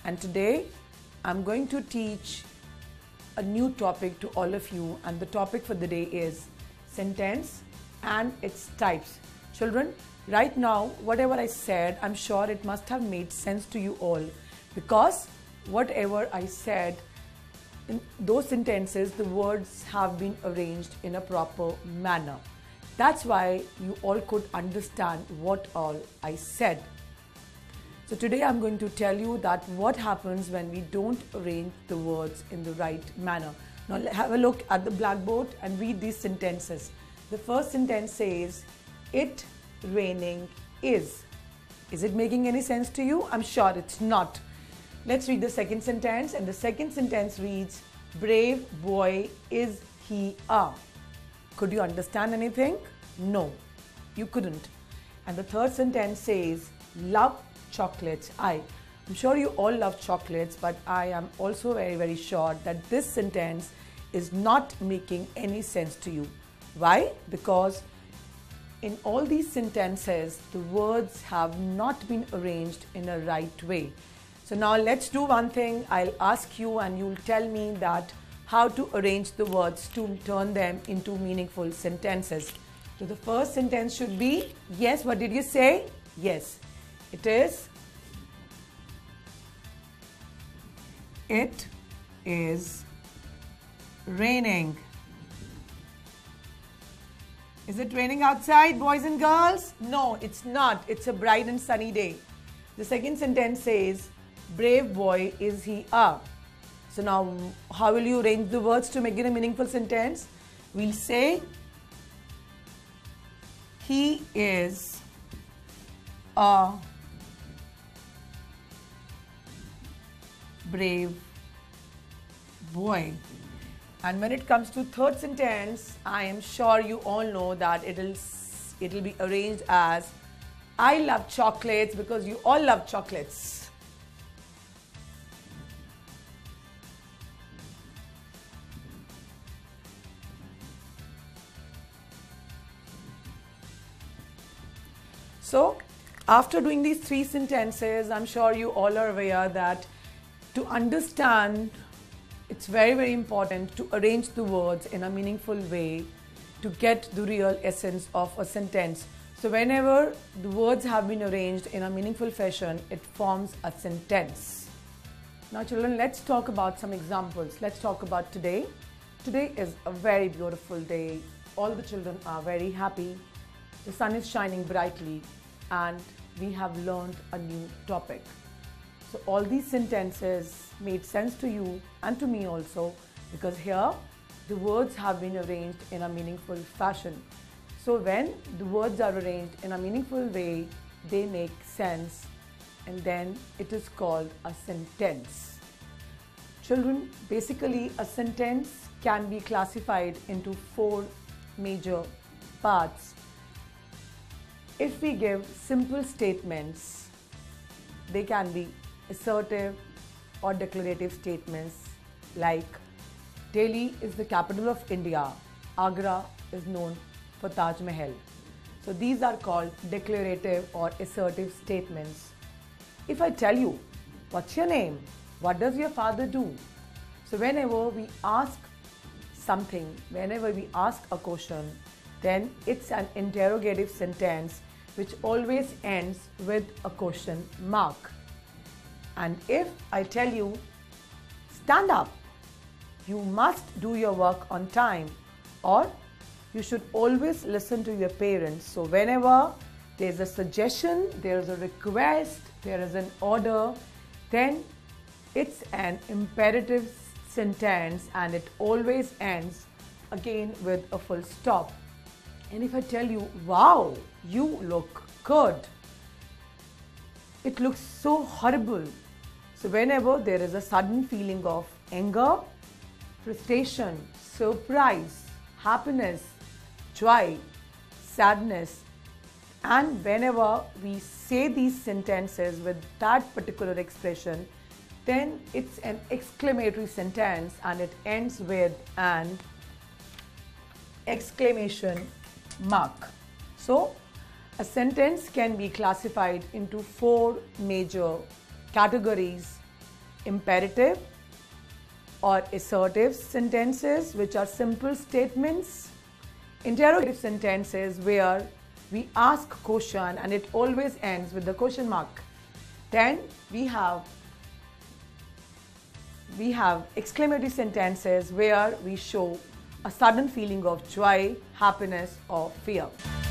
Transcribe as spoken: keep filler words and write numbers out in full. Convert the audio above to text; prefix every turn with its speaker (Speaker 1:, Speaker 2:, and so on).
Speaker 1: and today I'm going to teach a new topic to all of you, and the topic for the day is sentence and its types. Children, right now whatever I said, I'm sure it must have made sense to you all, because whatever I said, in those sentences the words have been arranged in a proper manner. That's why you all could understand what all I said. So today I'm going to tell you that what happens when we don't arrange the words in the right manner. Now have a look at the blackboard and read these sentences. The first sentence says, it raining is. Is it making any sense to you? I'm sure it's not. Let's read the second sentence, and the second sentence reads, brave boy is he a. Could you understand anything? No, you couldn't. And the third sentence says, love chocolates I. I'm sure you all love chocolates, but I am also very very sure that this sentence is not making any sense to you. Why? Because in all these sentences the words have not been arranged in a right way. So now let's do one thing. I'll ask you and you'll tell me that how to arrange the words to turn them into meaningful sentences. So the first sentence should be, yes, what did you say? Yes, it is. It is raining. Is it raining outside, boys and girls? No, it's not. It's a bright and sunny day. The second sentence says, brave boy is he a. So now how will you arrange the words to make it a meaningful sentence? We'll say, he is a brave boy. And when it comes to third sentence, I am sure you all know that it'll it'll be arranged as, I love chocolates because you all love chocolates. So after doing these three sentences, I'm sure you all are aware that to understand, it's very very important to arrange the words in a meaningful way to get the real essence of a sentence. So whenever the words have been arranged in a meaningful fashion, it forms a sentence. Now children, let's talk about some examples. Let's talk about today. Today is a very beautiful day. All the children are very happy. The sun is shining brightly and we have learned a new topic. So all these sentences made sense to you and to me also, because here the words have been arranged in a meaningful fashion. So when the words are arranged in a meaningful way, they make sense, and then it is called a sentence. Children, basically a sentence can be classified into four major parts. If we give simple statements, they can be assertive or declarative statements like, Delhi is the capital of India, Agra is known for Taj Mahal. So these are called declarative or assertive statements. If I tell you, what's your name? What does your father do? So whenever we ask something, whenever we ask a question, then it's an interrogative sentence which always ends with a question mark. And if I tell you, stand up, you must do your work on time, or you should always listen to your parents. So whenever there's a suggestion, there's a request, there is an order, then it's an imperative sentence and it always ends again with a full stop. And if I tell you, wow, you look good, it looks so horrible. So whenever there is a sudden feeling of anger, frustration, surprise, happiness, joy, sadness, and whenever we say these sentences with that particular expression, then it's an exclamatory sentence and it ends with an exclamation mark. So a sentence can be classified into four major categories. imperative or assertive sentences, which are simple statements. Interrogative sentences where we ask question and it always ends with the question mark. Then we have we have exclamatory sentences where we show a sudden feeling of joy, happiness or fear.